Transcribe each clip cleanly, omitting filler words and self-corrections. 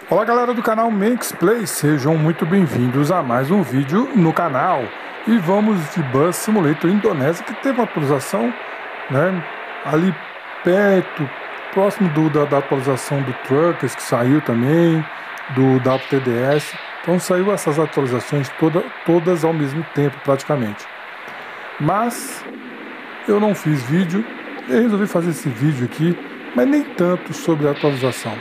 Olá galera do canal Manx Play, sejam muito bem-vindos a mais um vídeo no canal. E vamos de Bus Simulator Indonésia, que teve uma atualização, né, ali perto, próximo da atualização do Truckers, que saiu também, do WTDS. Então saiu essas atualizações todas ao mesmo tempo praticamente. Mas eu não fiz vídeo, eu resolvi fazer esse vídeo aqui, mas nem tanto sobre a atualização.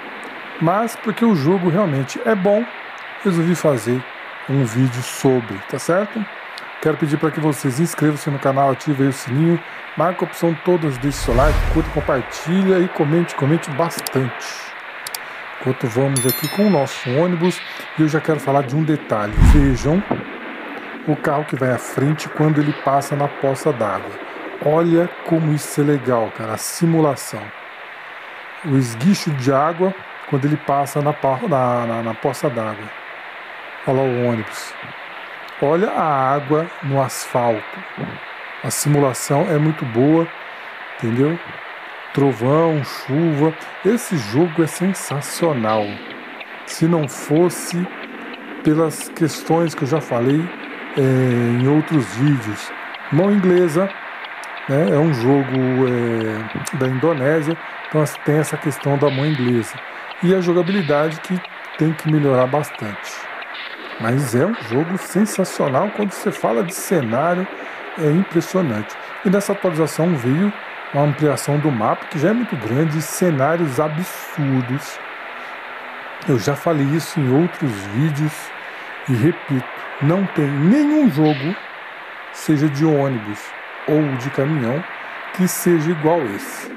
Mas porque o jogo realmente é bom, resolvi fazer um vídeo sobre, tá certo? Quero pedir para que vocês inscrevam-se no canal, ativem aí o sininho, marque a opção todas, deixe seu like, curta, compartilha e comente bastante. Enquanto vamos aqui com o nosso ônibus, e eu já quero falar de um detalhe. Vejam o carro que vai à frente quando ele passa na poça d'água. Olha como isso é legal, cara, a simulação. O esguicho de água quando ele passa na poça d'água. Olha lá o ônibus. Olha a água no asfalto. A simulação é muito boa, entendeu? Trovão, chuva. Esse jogo é sensacional. Se não fosse pelas questões que eu já falei em outros vídeos. Mão inglesa, né? É um jogo da Indonésia, então tem essa questão da mão inglesa. E a jogabilidade que tem que melhorar bastante. Mas é um jogo sensacional. Quando você fala de cenário, é impressionante. E nessa atualização veio uma ampliação do mapa, que já é muito grande, cenários absurdos. Eu já falei isso em outros vídeos e repito, não tem nenhum jogo, seja de ônibus ou de caminhão, que seja igual esse.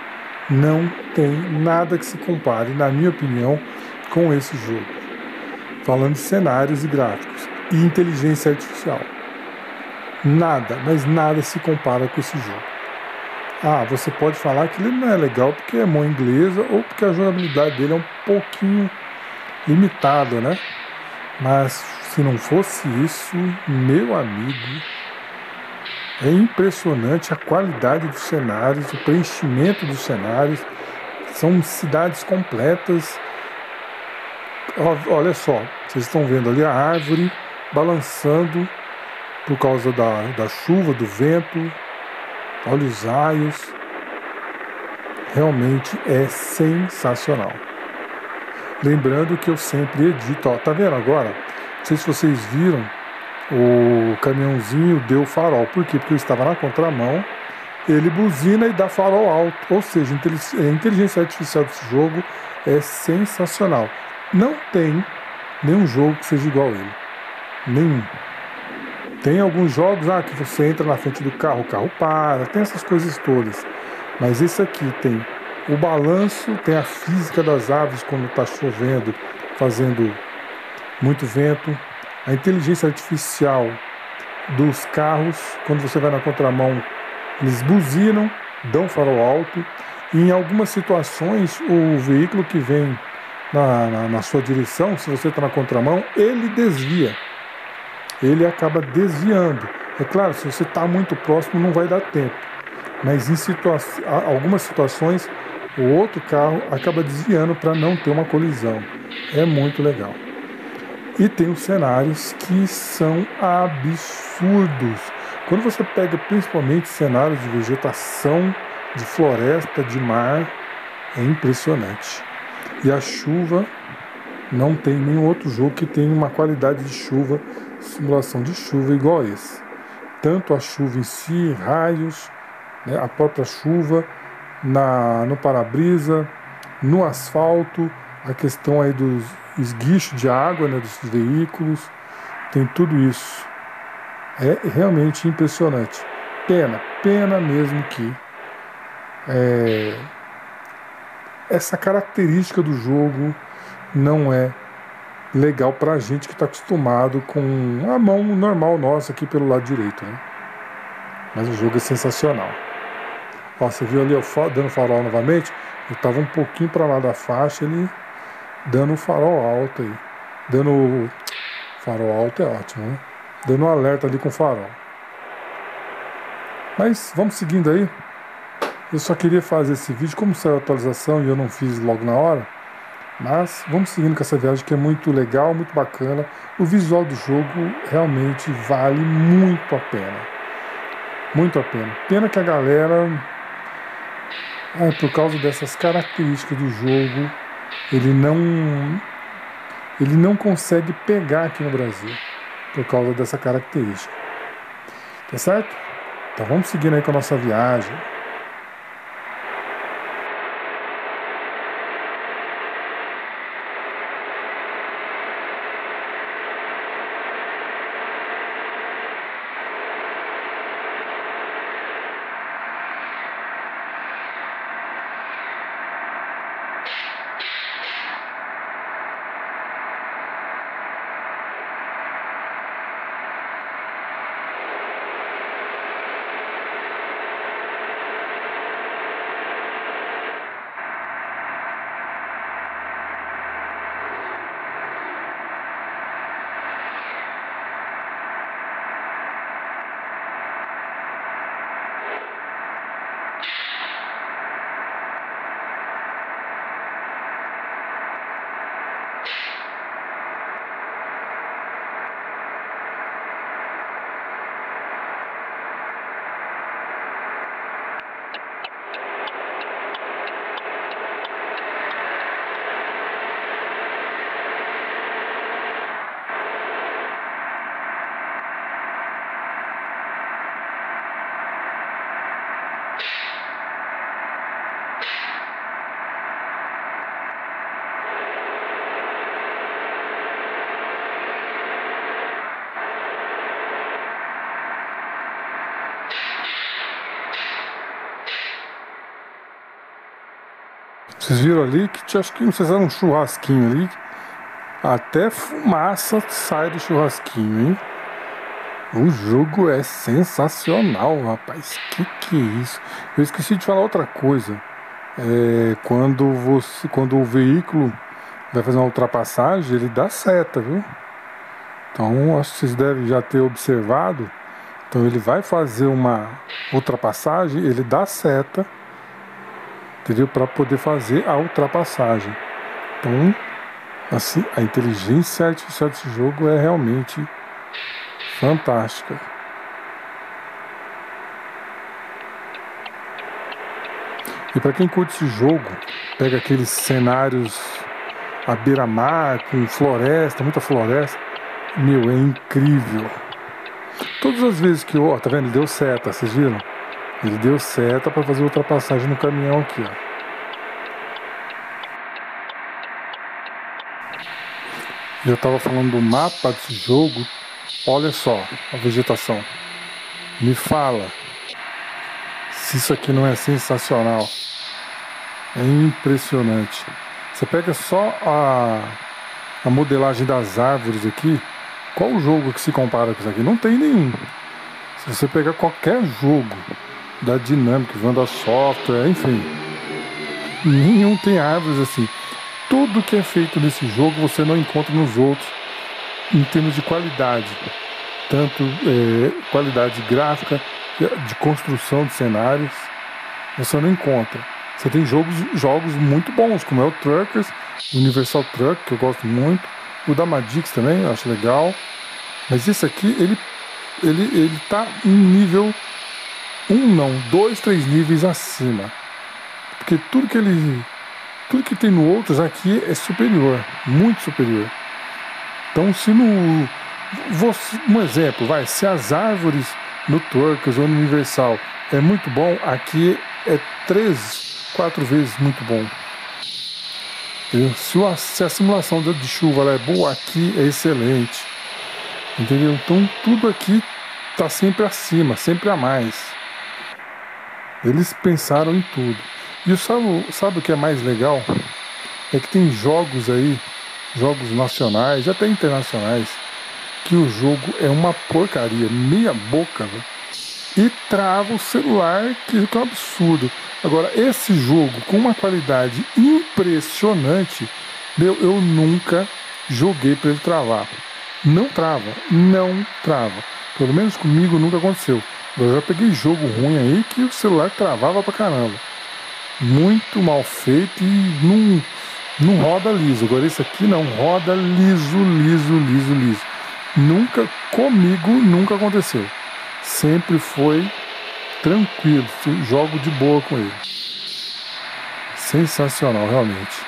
Não tem nada que se compare, na minha opinião, com esse jogo. Falando de cenários e gráficos e inteligência artificial. Nada, mas nada se compara com esse jogo. Ah, você pode falar que ele não é legal porque é mão inglesa ou porque a jogabilidade dele é um pouquinho limitada, né? Mas se não fosse isso, meu amigo, é impressionante a qualidade dos cenários, o preenchimento dos cenários. São cidades completas. Olha só, vocês estão vendo ali a árvore balançando por causa da chuva, do vento. Olha os raios. Realmente é sensacional. Lembrando que eu sempre edito. Ó, tá vendo agora? Não sei se vocês viram. O caminhãozinho deu farol. Por quê? Porque eu estava na contramão. Ele buzina e dá farol alto. Ou seja, a inteligência artificial desse jogo é sensacional. Não tem nenhum jogo que seja igual a ele. Nenhum. Tem alguns jogos que você entra na frente do carro, o carro para. Tem essas coisas todas. Mas esse aqui tem o balanço, tem a física das árvores quando está chovendo, fazendo muito vento. A inteligência artificial dos carros, quando você vai na contramão, eles buzinam, dão farol alto. E em algumas situações, o veículo que vem na sua direção, se você está na contramão, ele desvia. Ele acaba desviando. É claro, se você está muito próximo, não vai dar tempo. Mas em algumas situações, o outro carro acaba desviando para não ter uma colisão. É muito legal. E tem os cenários que são absurdos. Quando você pega principalmente cenários de vegetação, de floresta, de mar, é impressionante. E a chuva, não tem nenhum outro jogo que tenha uma qualidade de chuva, simulação de chuva igual a esse. Tanto a chuva em si, raios, né, a própria chuva, no para-brisa, no asfalto, a questão aí dos esguicho de água, né, dos veículos, tem tudo isso. É realmente impressionante. Pena mesmo que essa característica do jogo não é legal pra gente que está acostumado com a mão normal nossa aqui pelo lado direito, né? Mas o jogo é sensacional. Ó, você viu ali eu dando farol novamente? Eu estava um pouquinho para lá da faixa, ele dando um farol alto aí. Dando farol alto é ótimo, né? Dando um alerta ali com farol. Mas vamos seguindo aí. Eu só queria fazer esse vídeo, como saiu a atualização e eu não fiz logo na hora, Mas vamos seguindo com essa viagem que é muito legal, muito bacana. O visual do jogo realmente vale muito a pena. Muito a pena. Pena que a galera, por causa dessas características do jogo, ele não consegue pegar aqui no Brasil. Por causa dessa característica. Tá certo? Então vamos seguindo aí com a nossa viagem. Vocês viram ali que acho que não sei se era um churrasquinho ali. Até fumaça sai do churrasquinho, hein? O jogo é sensacional, rapaz. Que é isso? Eu esqueci de falar outra coisa. Quando o veículo vai fazer uma ultrapassagem, ele dá seta, viu? Então acho que vocês devem já ter observado. Então ele vai fazer uma ultrapassagem, ele dá seta, entendeu? Para poder fazer a ultrapassagem. Então, assim, a inteligência artificial desse jogo é realmente fantástica. E para quem curte esse jogo, pega aqueles cenários à beira-mar, com floresta, muita floresta, meu, é incrível. Todas as vezes que eu, ó, tá vendo? Ele deu seta, vocês viram? Ele deu seta para fazer ultrapassagem no caminhão aqui, ó. Eu tava falando do mapa desse jogo. Olha só a vegetação. Me fala se isso aqui não é sensacional. É impressionante. Você pega só a modelagem das árvores aqui. Qual jogo que se compara com isso aqui? Não tem nenhum. Se você pegar qualquer jogo da Dynamic, Vanda Software, enfim, nenhum tem árvores assim. Tudo que é feito nesse jogo você não encontra nos outros em termos de qualidade, tanto qualidade gráfica, de construção de cenários, você não encontra. Você tem jogos muito bons, como é o Truckers, Universal Truck, que eu gosto muito, o da Magix também, eu acho legal, mas esse aqui, ele tá em nível 2, 3 níveis acima, porque tudo que tem no outros aqui é superior, muito superior. Então, se um exemplo, se as árvores no Truckers ou no Universal é muito bom, aqui é 3, 4 vezes muito bom. Se a simulação de chuva ela é boa, aqui é excelente. Entendeu? Então tudo aqui está sempre acima, sempre a mais. Eles pensaram em tudo. E sabe o que é mais legal? É que tem jogos aí, jogos nacionais, até internacionais, que o jogo é uma porcaria, meia boca, véio, e trava o celular, que é um absurdo. Agora, esse jogo com uma qualidade impressionante, eu nunca joguei para ele travar. Não trava. Pelo menos comigo nunca aconteceu. Eu já peguei jogo ruim aí que o celular travava pra caramba. Muito mal feito e Não roda liso. Agora esse aqui não roda liso, liso, liso, liso. Nunca, comigo, nunca aconteceu. Sempre foi tranquilo. Jogo de boa com ele. Sensacional, realmente.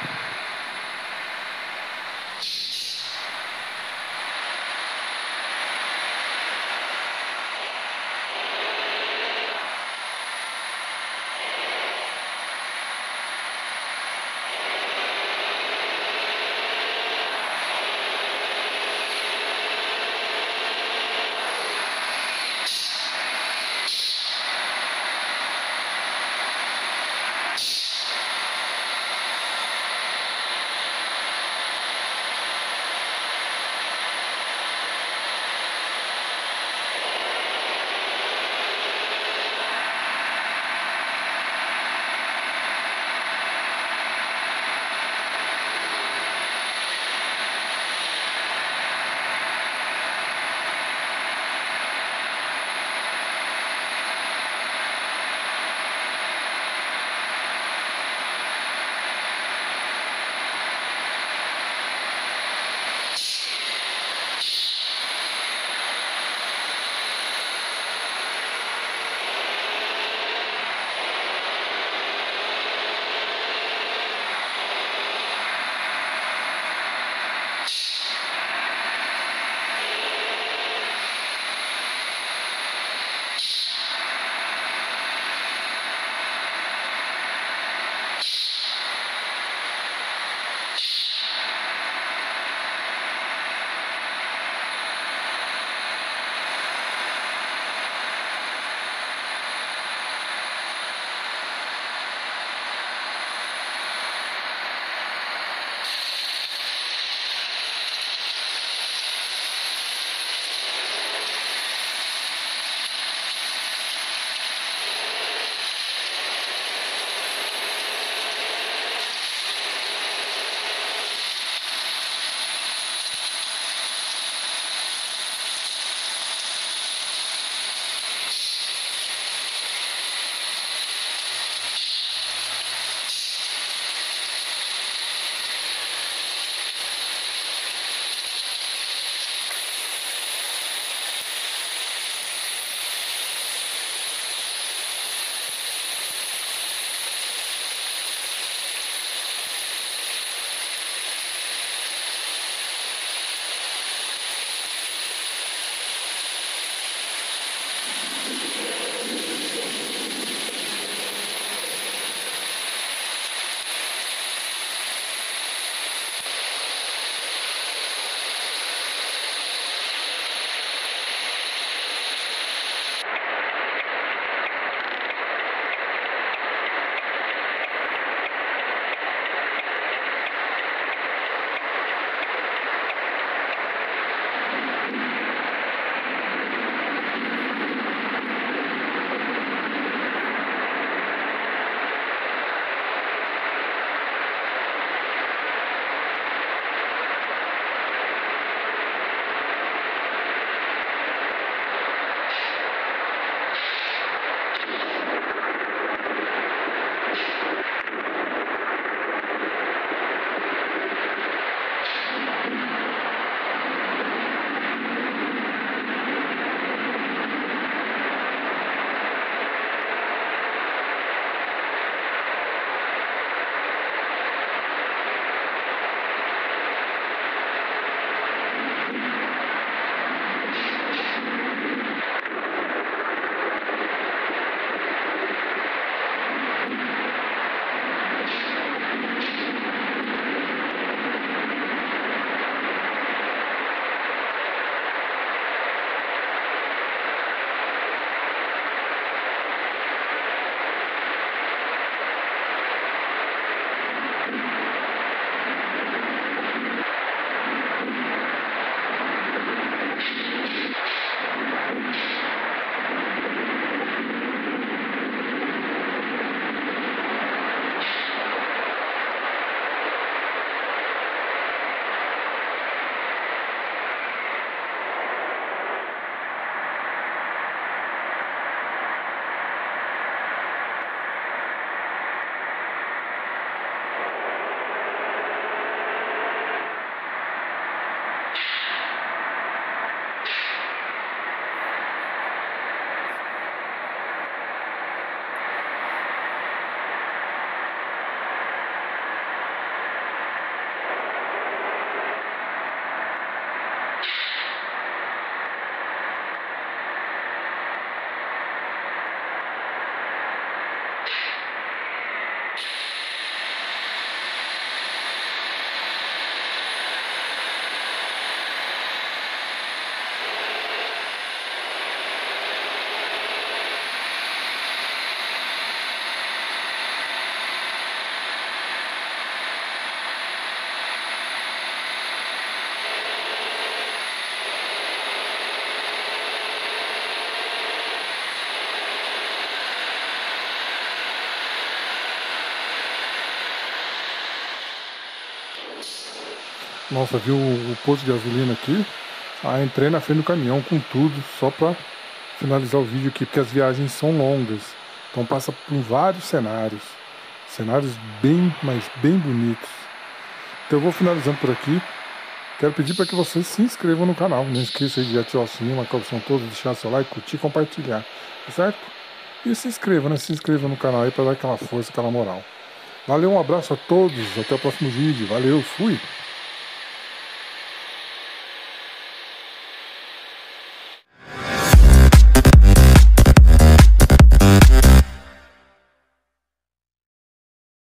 Nossa, viu o posto de gasolina aqui? Ah, entrei na frente do caminhão com tudo, só pra finalizar o vídeo aqui, porque as viagens são longas. Então passa por vários cenários. Cenários bem, mas bem bonitos. Então eu vou finalizando por aqui. Quero pedir para que vocês se inscrevam no canal. Não esqueça de ativar o sininho, marcar a opção toda, deixar seu like, curtir e compartilhar. Tá certo? E se inscreva, né? Se inscreva no canal aí para dar aquela força, aquela moral. Valeu, um abraço a todos. Até o próximo vídeo. Valeu, fui!